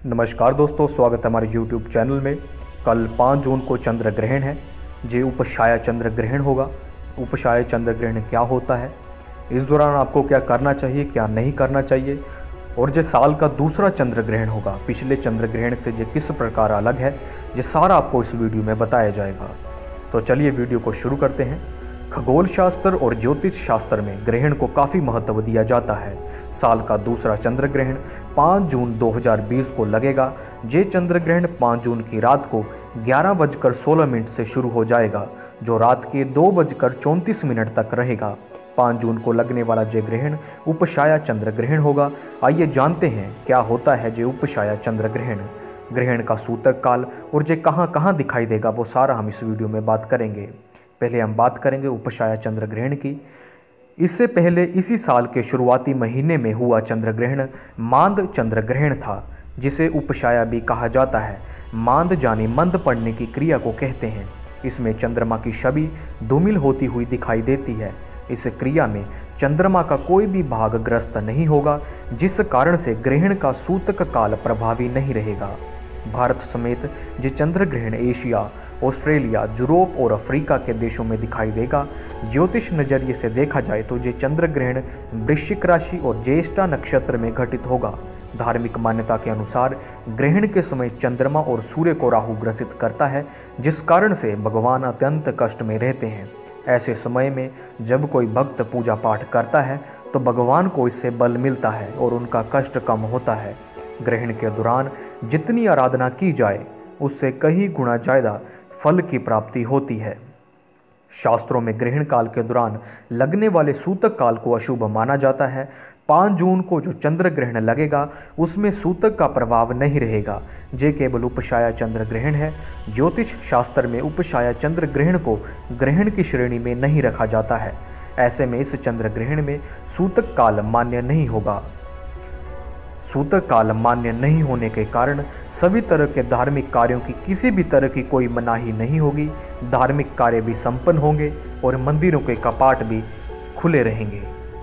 नमस्कार दोस्तों, स्वागत है हमारे YouTube चैनल में। कल 5 जून को चंद्र ग्रहण है, जो उपछाया चंद्र ग्रहण होगा। उपछाया चंद्र ग्रहण क्या होता है, इस दौरान आपको क्या करना चाहिए, क्या नहीं करना चाहिए, और जो साल का दूसरा चंद्र ग्रहण होगा पिछले चंद्र ग्रहण से जो किस प्रकार अलग है, ये सारा आपको इस वीडियो में बताया जाएगा। तो चलिए वीडियो को शुरू करते हैं। खगोल शास्त्र और ज्योतिष शास्त्र में ग्रहण को काफ़ी महत्व दिया जाता है। साल का दूसरा चंद्र ग्रहण 5 जून 2020 को लगेगा। ये चंद्र ग्रहण 5 जून की रात को 11:16 से शुरू हो जाएगा, जो रात के 2:34 तक रहेगा। 5 जून को लगने वाला ये ग्रहण उपछाया चंद्र ग्रहण होगा। आइए जानते हैं क्या होता है ये उपछाया चंद्र ग्रहण। ग्रहण का सूतक काल और ये कहाँ कहाँ दिखाई देगा, वो सारा हम इस वीडियो में बात करेंगे। पहले हम बात करेंगे उपछाया चंद्र ग्रहण की। इससे पहले इसी साल के शुरुआती महीने में हुआ चंद्र ग्रहण मांद चंद्र ग्रहण था, जिसे उपछाया भी कहा जाता है। मांद जाने मंद पड़ने की क्रिया को कहते हैं। इसमें चंद्रमा की छवि धूमिल होती हुई दिखाई देती है। इस क्रिया में चंद्रमा का कोई भी भाग ग्रस्त नहीं होगा, जिस कारण से ग्रहण का सूतक काल प्रभावी नहीं रहेगा। भारत समेत ये चंद्र ग्रहण एशिया, ऑस्ट्रेलिया, यूरोप और अफ्रीका के देशों में दिखाई देगा। ज्योतिष नजरिए से देखा जाए तो ये चंद्र ग्रहण वृश्चिक राशि और ज्येष्ठा नक्षत्र में घटित होगा। धार्मिक मान्यता के अनुसार ग्रहण के समय चंद्रमा और सूर्य को राहु ग्रसित करता है, जिस कारण से भगवान अत्यंत कष्ट में रहते हैं। ऐसे समय में जब कोई भक्त पूजा पाठ करता है तो भगवान को इससे बल मिलता है और उनका कष्ट कम होता है। ग्रहण के दौरान जितनी आराधना की जाए उससे कई गुना ज़्यादा फल की प्राप्ति होती है। शास्त्रों में ग्रहण काल के दौरान लगने वाले सूतक काल को अशुभ माना जाता है। 5 जून को जो चंद्र ग्रहण लगेगा उसमें सूतक का प्रभाव नहीं रहेगा। जे केवल उपछाया चंद्र ग्रहण है। ज्योतिष शास्त्र में उपछाया चंद्र ग्रहण को ग्रहण की श्रेणी में नहीं रखा जाता है। ऐसे में इस चंद्र ग्रहण में सूतक काल मान्य नहीं होगा। सूतक काल मान्य नहीं होने के कारण सभी तरह के धार्मिक कार्यों की किसी भी तरह की कोई मनाही नहीं होगी। धार्मिक कार्य भी संपन्न होंगे और मंदिरों के कपाट भी खुले रहेंगे।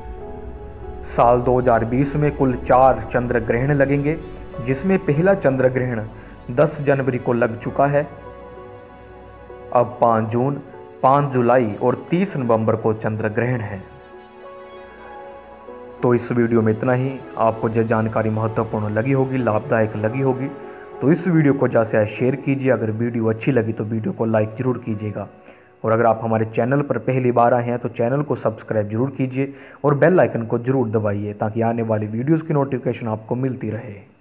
साल 2020 में कुल 4 चंद्र ग्रहण लगेंगे, जिसमें पहला चंद्र ग्रहण 10 जनवरी को लग चुका है। अब 5 जून, 5 जुलाई और 30 नवंबर को चंद्र ग्रहण है। तो इस वीडियो में इतना ही। आपको जो जानकारी महत्वपूर्ण लगी होगी, लाभदायक लगी होगी, तो इस वीडियो को ज़्यादा से शेयर कीजिए। अगर वीडियो अच्छी लगी तो वीडियो को लाइक ज़रूर कीजिएगा। और अगर आप हमारे चैनल पर पहली बार आए हैं तो चैनल को सब्सक्राइब जरूर कीजिए और बेल आइकन को ज़रूर दबाइए, ताकि आने वाली वीडियोज़ की नोटिफिकेशन आपको मिलती रहे।